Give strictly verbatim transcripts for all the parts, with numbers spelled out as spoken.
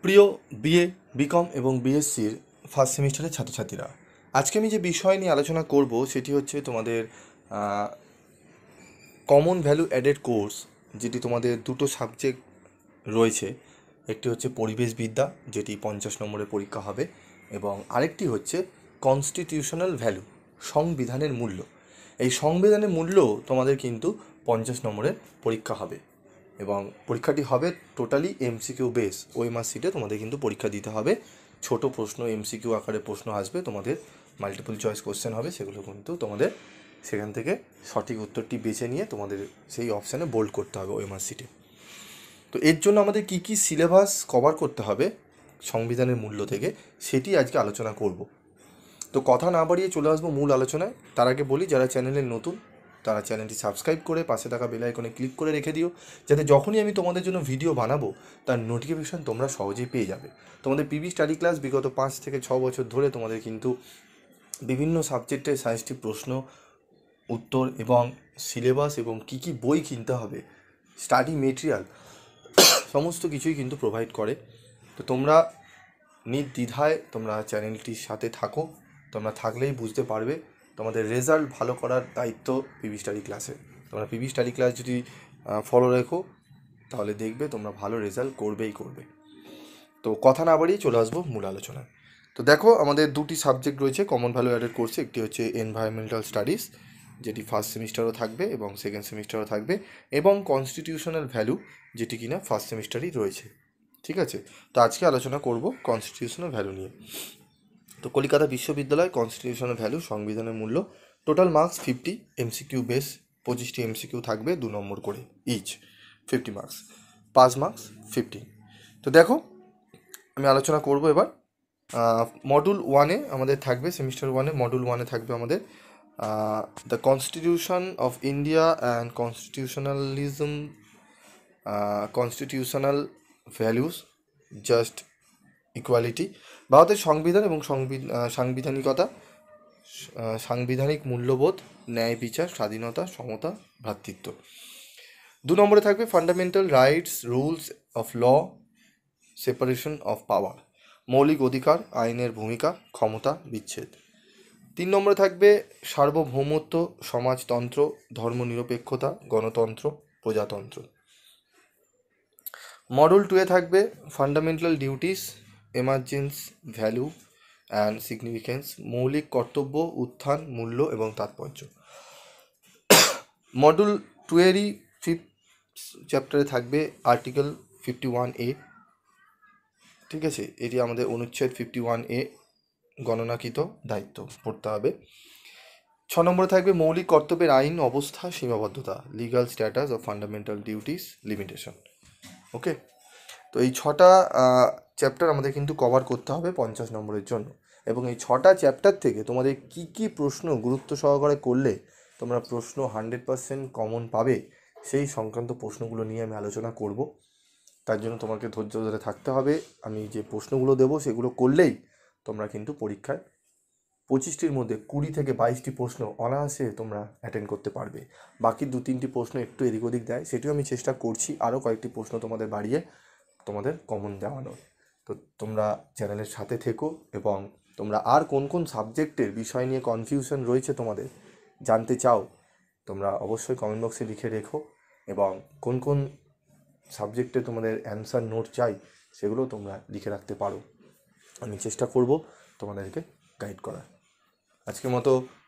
প্রিয় BA BCom এবং বিএসসির first সেমিস্টারের ছাত্রছাত্রীরা, আজকে আমি যে বিষয় নিয়ে আলোচনা করব সেটি হচ্ছে তোমাদের কমন ভ্যালু অ্যাডেড কোর্স, যেটি তোমাদের দুটো সাবজেক্ট রয়েছে। একটি হচ্ছে পরিবেশবিদ্যা, যেটি পঞ্চাশ নম্বরের পরীক্ষা হবে, এবং আরেকটি হচ্ছে কনস্টিটিউশনাল ভ্যালু, সংবিধানের মূল্য। এই সংবিধানের মূল্য তোমাদের কিন্তু পঞ্চাশ নম্বরের পরীক্ষা হবে, এবং পরীক্ষাটি হবে টোটালি এমসিকিউ বেস। ওএমআর সিটে তোমাদের কিন্তু পরীক্ষা দিতে হবে। ছোট প্রশ্ন, এমসিকিউ আকারে প্রশ্ন আসবে, তোমাদের মাল্টিপল চয়েস কোশ্চেন হবে, সেগুলো কিন্তু তোমাদের সেখান থেকে সঠিক উত্তরটি বেছে নিয়ে তোমাদের সেই অপশানে বোল্ড করতে হবে ওএমআর সিটে। তো এর জন্য আমাদের কী কী সিলেবাস কভার করতে হবে সংবিধানের মূল্য থেকে, সেটি আজকে আলোচনা করব। তো কথা না বাড়িয়ে চলে আসবো মূল আলোচনায়। তার আগে বলি, যারা চ্যানেলে নতুন তারা চ্যানেলটি সাবস্ক্রাইব করে পাশে থাকা বেল আইকনে ক্লিক করে রেখে দিও, যাতে যখনই আমি তোমাদের জন্য ভিডিও বানাবো তার নোটিফিকেশান তোমরা সহজেই পেয়ে যাবে। তোমাদের পিবি স্টাডি ক্লাস বিগত পাঁচ থেকে ছ বছর ধরে তোমাদের কিন্তু বিভিন্ন সাবজেক্টের সায়েন্সটিভ প্রশ্ন উত্তর এবং সিলেবাস এবং কী কী বই কিনতে হবে, স্টাডি মেটেরিয়াল, সমস্ত কিছুই কিন্তু প্রোভাইড করে। তো তোমরা নির্দ্বিধায় তোমরা চ্যানেলটির সাথে থাকো। তোমরা থাকলেই বুঝতে পারবে তোমাদের রেজাল্ট ভালো করার দায়িত্ব পিবি স্টাডি ক্লাসে। তোমরা পিবি স্টাডি ক্লাস যদি ফলো রেখো তাহলে দেখবে তোমরা ভালো রেজাল্ট করবেই করবে। তো কথা না বাড়িয়ে চলে আসবো মূল আলোচনায়। তো দেখো, আমাদের দুটি সাবজেক্ট রয়েছে কমন ভ্যালু অ্যাডেড কোর্সে। একটি হচ্ছে এনভায়রনমেন্টাল স্টাডিজ, যেটি ফার্স্ট সেমিস্টারও থাকবে এবং সেকেন্ড সেমিস্টারও থাকবে, এবং কনস্টিটিউশনাল ভ্যালু, যেটি কিনা ফার্স্ট সেমিস্টারই রয়েছে। ঠিক আছে, তো আজকে আলোচনা করব কনস্টিটিউশনাল ভ্যালু নিয়ে। তো কলকাতা বিশ্ববিদ্যালয় কনস্টিটিউশনাল ভ্যালু, সংবিধানের মূল্য। Total marks fifty, MCQ base পঁচিশটি এমসিকিউ থাকবে, দু নম্বর করে each, fifty marks, pass marks fifteen. তো দেখো, আমি আলোচনা করব এবার। মডুল ওয়ানে আমাদের থাকবে, সেমিস্টার ওয়ানে মডুল ওয়ানে থাকবে আমাদের the constitution of India and constitutionalism, constitutional values, just equality. ভারতের সংবিধান এবং সাংবিধানিকতা, সাংবিধানিক মূল্যবোধ, ন্যায় বিচার, স্বাধীনতা, সমতা, ভ্রাতৃত্ব। দু নম্বরে থাকবে fundamental rights, rules of law, separation of power, মৌলিক অধিকার, আইনের ভূমিকা, ক্ষমতা বিচ্ছেদ। তিন নম্বরে থাকবে সার্বভৌমত্ব, সমাজতন্ত্র, ধর্মনিরপেক্ষতা, গণতন্ত্র, প্রজাতন্ত্র। মডেল টুয়ে থাকবে fundamental duties, emergence, value and significance, মৌলিক কর্তব্য, উত্থান, মূল্য এবং তাৎপর্য। মডেল টুয়েরই ফিফথ চ্যাপ্টারে থাকবে আর্টিকেল ফিফটি ওয়ান এ। ঠিক আছে, এটি আমাদের অনুচ্ছেদ ফিফটি ওয়ান এ, গণনাকৃত দায়িত্ব পড়তে হবে। ছ নম্বরে থাকবে মৌলিক কর্তব্যের আইন, অবস্থা, সীমাবদ্ধতা, legal status of fundamental duties, limitation. Okay, তো এই ছটা চ্যাপ্টার আমাদের কিন্তু কভার করতে হবে পঞ্চাশ নম্বরের জন্য, এবং এই ছটা চ্যাপ্টার থেকে তোমাদের কি কি প্রশ্ন গুরুত্ব সহকারে করলে তোমরা প্রশ্ন হান্ড্রেড পারসেন্ট কমন পাবে, সেই সংক্রান্ত প্রশ্নগুলো নিয়ে আমি আলোচনা করব। তার জন্য তোমাকে ধৈর্য ধরে থাকতে হবে। আমি যে প্রশ্নগুলো দেবো সেগুলো করলেই তোমরা কিন্তু পরীক্ষায় পঁচিশটির মধ্যে কুড়ি থেকে বাইশটি প্রশ্ন অনায়াসে তোমরা অ্যাটেন্ড করতে পারবে। বাকি দু তিনটি প্রশ্ন একটু এদিক ওদিক দেয়, সেটিও আমি চেষ্টা করছি আরও কয়েকটি প্রশ্ন তোমাদের বাড়িয়ে তোমাদের কমন দেওয়ানোর। তো তোমরা চ্যানেলের সাথে থেকো, এবং তোমরা আর কোন কোন সাবজেক্টের বিষয় নিয়ে কনফিউশন রয়েছে তোমাদের জানতে চাও, তোমরা অবশ্যই কমেন্ট বক্সে লিখে রেখো, এবং কোন কোন সাবজেক্টে তোমাদের অ্যান্সার নোট চাই সেগুলো তোমরা লিখে রাখতে পারো। আমি চেষ্টা করব তোমাদেরকে গাইড করার। আজকের মতো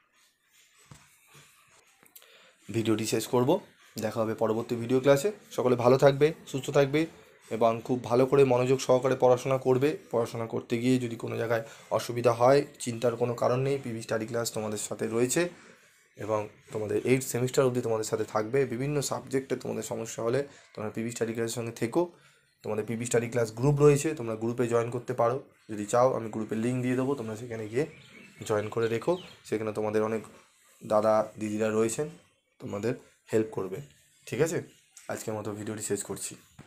ভিডিওটি শেষ করব, দেখা হবে পরবর্তী ভিডিও ক্লাসে। সকলে ভালো থাকবে, সুস্থ থাকবে, এবং খুব ভালো করে মনোযোগ সহকারে পড়াশোনা করবে। পড়াশোনা করতে গিয়ে যদি কোনো জায়গায় অসুবিধা হয়, চিন্তার কোনো কারণ নেই, পিবি স্টাডি ক্লাস তোমাদের সাথে রয়েছে, এবং তোমাদের এইট সেমিস্টার অবধি তোমাদের সাথে থাকবে। বিভিন্ন সাবজেক্টে তোমাদের সমস্যা হলে তোমরা পিবি স্টাডি ক্লাসের সঙ্গে থেকো। তোমাদের পিবি স্টাডি ক্লাস গ্রুপ রয়েছে, তোমরা গ্রুপে জয়েন করতে পারো। যদি চাও আমি গ্রুপের লিঙ্ক দিয়ে দেবো, তোমরা সেখানে গিয়ে জয়েন করে রেখো। সেখানে তোমাদের অনেক দাদা দিদিরা রয়েছেন, তোমাদের হেল্প করবে। ঠিক আছে, আজকের মতো ভিডিওটি শেষ করছি।